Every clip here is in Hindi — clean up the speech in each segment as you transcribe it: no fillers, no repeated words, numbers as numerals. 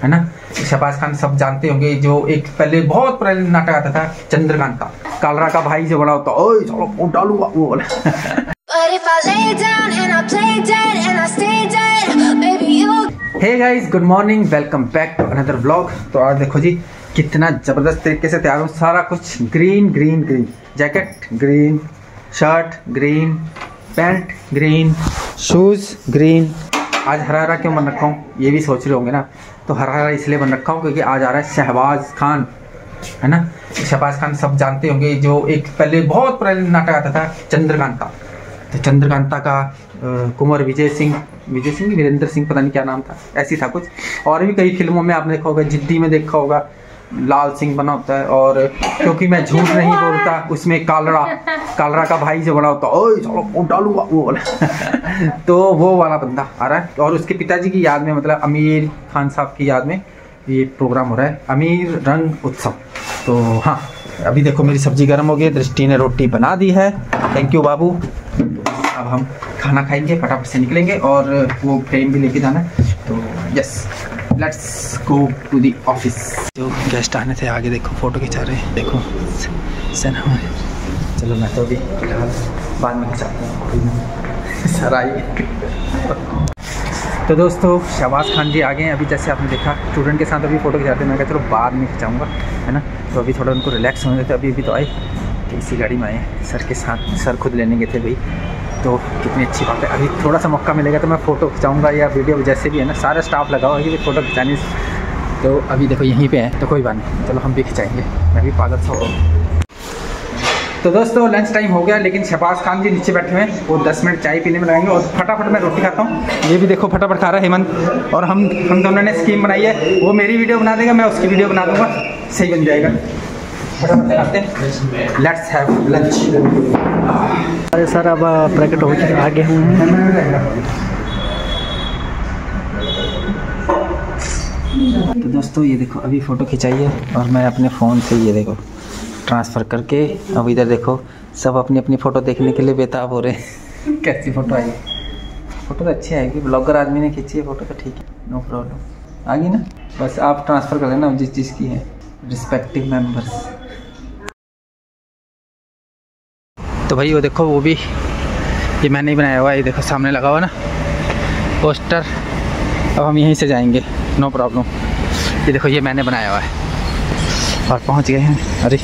है ना। शहबाज खान सब जानते होंगे, जो एक पहले बहुत पुराना नाटक आता था चंद्रकांता, कालरा का भाई जो बड़ा होता, ओए चलो वोट डालूंगा वो वाला। Hey guys, good morning, welcome back to another vlog. तो आज देखो जी कितना जबरदस्त तरीके से तैयार हूँ, सारा कुछ green green green, jacket green, shirt green, pant green, shoes green. आज हरा हरा क्यों बन रखा हूँ ये भी सोच रहे होंगे ना। तो हरा हरा इसलिए बन रखा हूँ क्योंकि आज आ रहा है शहबाज खान, है ना। शहबाज खान सब जानते होंगे, जो एक पहले बहुत पुराना नाटक आता था चंद्रकांता। तो चंद्रकांता का कुंवर विजय सिंह वीरेंद्र सिंह पता नहीं क्या नाम था, ऐसी था कुछ। और भी कई फिल्मों में आपने देखा होगा, जिद्दी में देखा होगा लाल सिंह बना होता है, और क्योंकि मैं झूठ नहीं बोलता उसमें कालरा का भाई जो बड़ा होता, ओए चलो वोट डालूंगा वो वाला। तो वो वाला बंदा आ रहा है, और उसके पिताजी की याद में, मतलब आमिर खान साहब की याद में ये प्रोग्राम हो रहा है, आमिर रंग उत्सव। तो हाँ, अभी देखो मेरी सब्जी गर्म हो गई, दृष्टि ने रोटी बना दी है, थैंक यू बाबू। अब हम खाना खाएंगे, फटाफट से निकलेंगे, और वो फ्रेम भी लेके जाना है। तो yes, let's go to the office. जो गेस्ट आने थे आगे देखो फोटो खिंचा रहे हैं, देखो सर हमारे। चलो मैं तो अभी फिलहाल बाद में खिंचाता हूँ सर आइए। तो दोस्तों शहबाज खान जी आ गए हैं अभी, जैसे आपने देखा स्टूडेंट के साथ अभी फोटो खिंचाते हैं, मैं कहा चलो बाद में खिंचाऊँगा, है ना। तो अभी थोड़ा उनको रिलैक्स होने देते, अभी तो आए, तो इसी गाड़ी में आए सर के साथ, सर खुद लेने गए थे भाई। तो कितनी अच्छी बात है, अभी थोड़ा सा मौका मिलेगा तो मैं फ़ोटो खिंचाऊँगा या वीडियो, जैसे भी है ना, सारा स्टाफ लगा हुआ है कि फ़ोटो खिंचाने। तो अभी देखो यहीं पे है, तो कोई बात नहीं, चलो हम भी खिंचाएंगे, मैं भी पागल सा हो। तो दोस्तों लंच टाइम हो गया, लेकिन शहबाज खान जी नीचे बैठे हुए हैं, वो 10 मिनट चाय पीने में लगाएंगे, और फटाफट मैं रोटी खाता हूँ। ये भी देखो फटाफट खा रहा है हेमंत, और हम दोनों ने स्कीम बनाई है, वो मेरी वीडियो बना देगा, मैं उसकी वीडियो बना दूँगा, सही बन जाएगा। फटाफट खाते हैं, लेट्स हैव लंच। अरे सर अब प्रकट हो चुके आगे हैं। तो दोस्तों ये देखो अभी फ़ोटो खिंचाई है, और मैं अपने फ़ोन से ये देखो ट्रांसफ़र करके, अब इधर देखो सब अपनी अपनी फ़ोटो देखने के लिए बेताब हो रहे हैं। कैसी फ़ोटो आई, फ़ोटो तो अच्छी आएगी, ब्लॉगर आदमी ने खींची है फ़ोटो तो ठीक है, नो प्रॉब्लम, आ गई ना। बस आप ट्रांसफ़र कर लेना जिस चीज़ की है, रिस्पेक्टिव मेंबर्स। तो भाई वो देखो, वो भी ये मैंने ही बनाया हुआ है, ये देखो सामने लगा हुआ ना पोस्टर। अब हम यहीं से जाएंगे, नो प्रॉब्लम। ये देखो ये मैंने बनाया हुआ है, और पहुंच गए हैं। अरे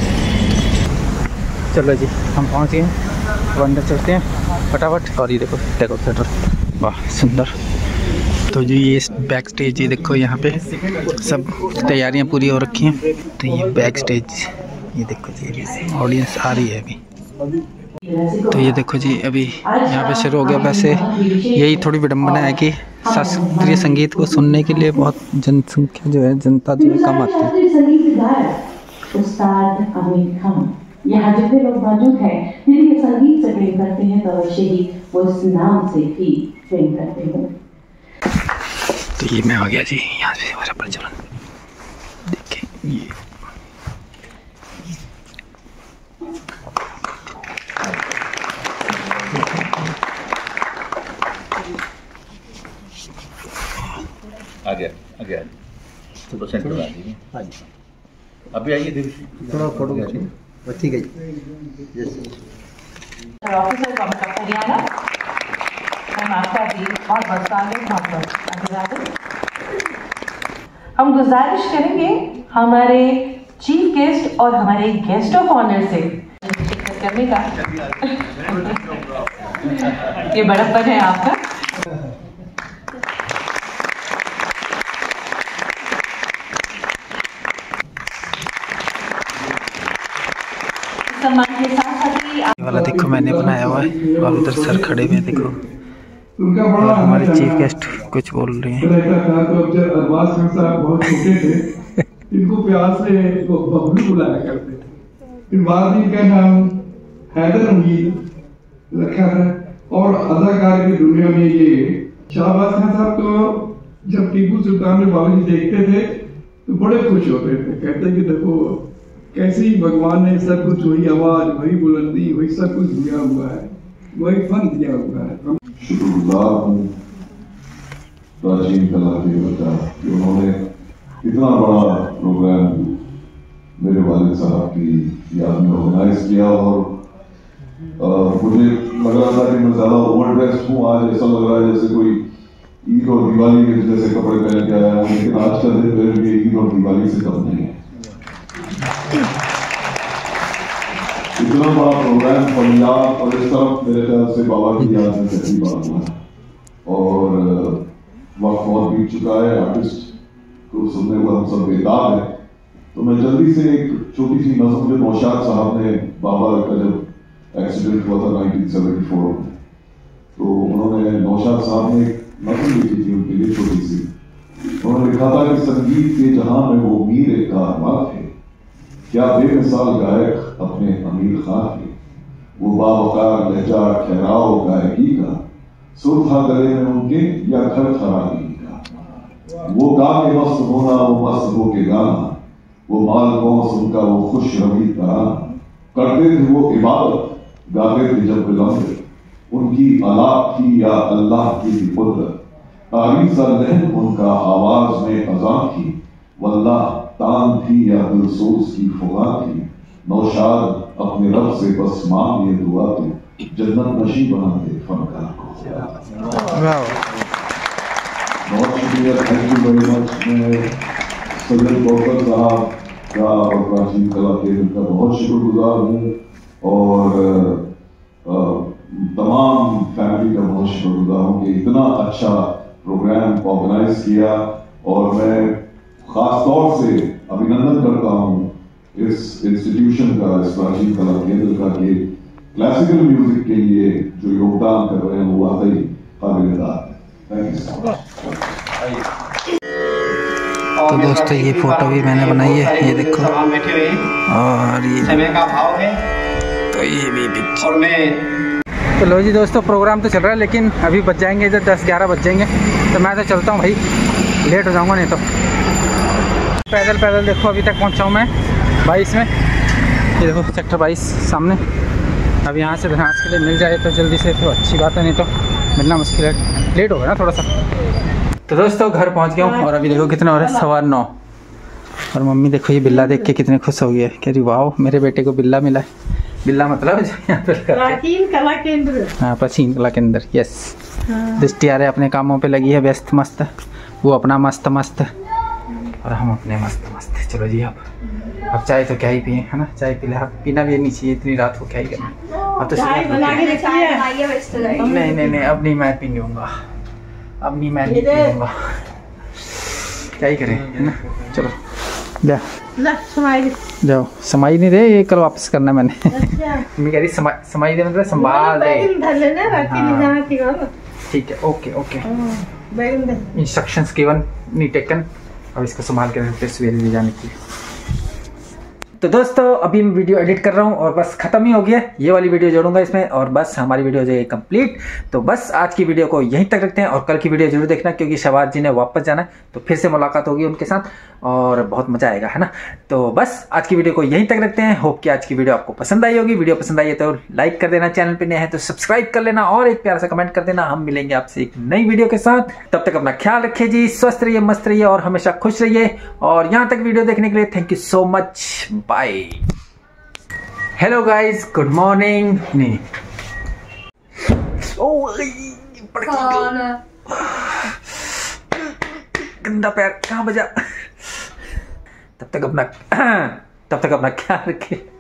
चलो जी हम पहुंच गए हैं, तो अंदर चलते हैं फटाफट। और ये देखो डेकोरेटर, वाह सुंदर। तो जी ये बैक स्टेज, ये देखो यहाँ पे सब तैयारियाँ पूरी हो रखी हैं। तो ये बैक स्टेज, ये देखो जी ऑडियंस आ रही है अभी। तो ये देखो जी अभी यहाँ पे शुरू हो गया। वैसे यही थोड़ी विडम्बना है कि शास्त्रीय संगीत को सुनने के लिए बहुत जनसंख्या जो है, जनता जो है कम आती है। यहाँ जितने लोग मौजूद हैं, यदि ये संगीत से प्रेम करते हैं तो अवश्य ही वो इस नाम से भी प्रेम करते हैं। तो ये मैं आ गया जी, यहाँ से हमारा प्रचलन देखें ये। आ गया तो सेंटर में आ जाइए। हाँ जी, अभी आइए थोड़ा फोटो खींचिए। ठीक है जी। ऑफिसर कॉम्प्लेक्स हरियाणा, हम आपका भी बहुत अभिवादन। हम गुजारिश करेंगे हमारे चीफ गेस्ट और हमारे गेस्ट ऑफ ऑनर से करने का। ये बड़प्पन है आपका। सम्मान के साथ साथ वाला देखो मैंने बनाया हुआ है, और उधर सर खड़े हुए देखो, और हमारे चीफ गेस्ट कुछ बोल रहे हैं। बहुत छोटे थे, इनको प्यार से बबलू बुलाया करते थे। बाद इनका नाम हैदर अमीर रखा है, और अदाकार की दुनिया में ये शहबाज खान साहब को जब टीपू सुल्तान में बाबू जी देखते थे तो बड़े खुश होते थे, कहते कि देखो कैसे ही भगवान ने सब कुछ, वही आवाज, वही बुलंदी, वही सब कुछ दिया हुआ है, वही फन दिया हुआ है। प्राचीन कला केंद्र का कि उन्होंने इतना बड़ा प्रोग्राम मेरे वालिद साहब की याद में ऑर्गेनाइज किया। और मुझे लग रहा था कि मैं ज्यादा ओवर ड्रेस हूँ, आज ऐसा लग रहा है जैसे कोई ईद और दिवाली के जैसे कपड़े पहन के आया हूँ, लेकिन आज का दिन मेरे लिए ईद और दिवाली से कम नहीं है। इतना बड़ा प्रोग्राम पंजाब और इस तरफ मेरे ख्याल से बाबा की याद में पहली बार हुआ है और वक्त बहुत बीत चुका है, आर्टिस्ट को सुनने को हम सब बेताब है। तो मैं जल्दी से एक छोटी सी नज़म जो नौशाद साहब ने, बाबा का जब एक्सीडेंट हुआ था 1974 में, तो उन्होंने नौशाद साहब ने एक नज़म लिखी थी उनके लिए छोटी सी। उन्होंने लिखा था कि संगीत के जहां में वो मीर एक कारवां थे, क्या बेमिसाल गायक अपने अमीर खां थे। वो बावकार लहजा ठहराव गायकी का, सुर था गले में उनके या घर खराबी का। वो गा के मस्त होना, वो मस्त हो के गाना, वो माल कौस उनका वो खुश रवी तराना। करते थे वो इबादत, गाते थे जब बिलंद, उनकी अला थी या अल्लाह की कुदरत। तारीसा लहन उनका आवाज में अज़ां थी, वल्लाह तान थी या दिलसोज की फुगा थी। नौशाद अपने रब से बस मांग ये दुआ तू, जन्नत नशी बना दे फनकार को। बहुत शुक्रिया, थैंक यू वेरी मच। मैं सैयद गौकर साहब का और प्राचीन कला केंद्र का बहुत शुक्रगुजार हूँ और तमाम फैमिली का बहुत शुक्रगुजार हूँ कि इतना अच्छा प्रोग्राम ऑर्गेनाइज किया। और मैं खास तौर से अभिनंदन करता हूँ इस इंस्टीट्यूशन का, इस प्राचीन कला केंद्र का, कि क्लासिकल म्यूजिक के लिए जो योगदान कर रहे हैं वो वाकई काबिल-ए-तारीफ है। Thank you so much. तो दोस्तों ये फोटो भी मैंने बनाई है, ये देखो, और ये समय का भाव है। तो ये भी और मैं तो लो जी दोस्तों, प्रोग्राम तो चल रहा है लेकिन अभी बज जाएंगे जब 10-11 बज जाएंगे, तो मैं तो चलता हूँ भाई, लेट हो जाऊँगा नहीं तो। पैदल देखो अभी तक पहुँचा हूँ मैं 22 में। ये देखो सेक्टर 22 सामने। अब यहाँ से धनास के लिए मिल जाए तो जल्दी से तो अच्छी बात है, नहीं तो मिलना मुश्किल है, लेट हो गया ना थोड़ा सा। तो दोस्तों घर पहुँच गया हूँ और अभी देखो कितना हो रहा है, 9:15। और मम्मी देखो ये बिल्ला देख के कितने खुश हो गई है, कह रही वाह मेरे बेटे को बिल्ला मिला है। बिल्ला मतलब प्राचीन कला केंद्र। हाँ, प्राचीन कला केंद्र, यस। दृष्टि आ रहे अपने कामों पे लगी है व्यस्त मस्त, वो अपना मस्त और हम अपने मस्त। चलो जी अब चाय तो क्या ही पिए, है ना, चाय पीना भी नहीं चाहिए इतनी रात को, क्या ही करना। अब तो नहीं अब नहीं मैं पीऊँगा, अब नहीं मैं नहीं पीऊँगा, क्या ही करें, है ना। चलो जाओ, समाई नहीं दे, ये कल वापस करना मैंने। मैं कह रही समाई दे मतलब संभाल दे। ठीक है, ओके। इंस्ट्रक्शंस गिवन नहीं टेकन, अब इसको संभाल के फिर सवेरे ले जाने की। तो दोस्तों अभी मैं वीडियो एडिट कर रहा हूँ और बस खत्म ही हो गया, ये वाली वीडियो जोड़ूंगा इसमें और बस हमारी वीडियो हो जाएगी कंप्लीट। तो बस आज की वीडियो को यहीं तक रखते हैं और कल की वीडियो जरूर देखना, क्योंकि शहबाज जी ने वापस जाना है तो फिर से मुलाकात होगी उनके साथ और बहुत मजा आएगा, है ना। तो बस आज की वीडियो को यहीं तक रखते हैं। होप कि आज की वीडियो आपको पसंद आई होगी। वीडियो पसंद आई है तो लाइक कर देना, चैनल पे नए हैं तो सब्सक्राइब कर लेना और एक प्यारा सा कमेंट कर देना। हम मिलेंगे आपसे एक नई वीडियो के साथ, तब तक अपना ख्याल रखिए जी, स्वस्थ रहिए, मस्त रहिए और हमेशा खुश रहिए। और यहाँ तक वीडियो देखने के लिए thank you so much, bye. Hello guys, good morning. नहीं गंदा पैर कहाँ बजा। तब तक अपना ख्याल रखिए।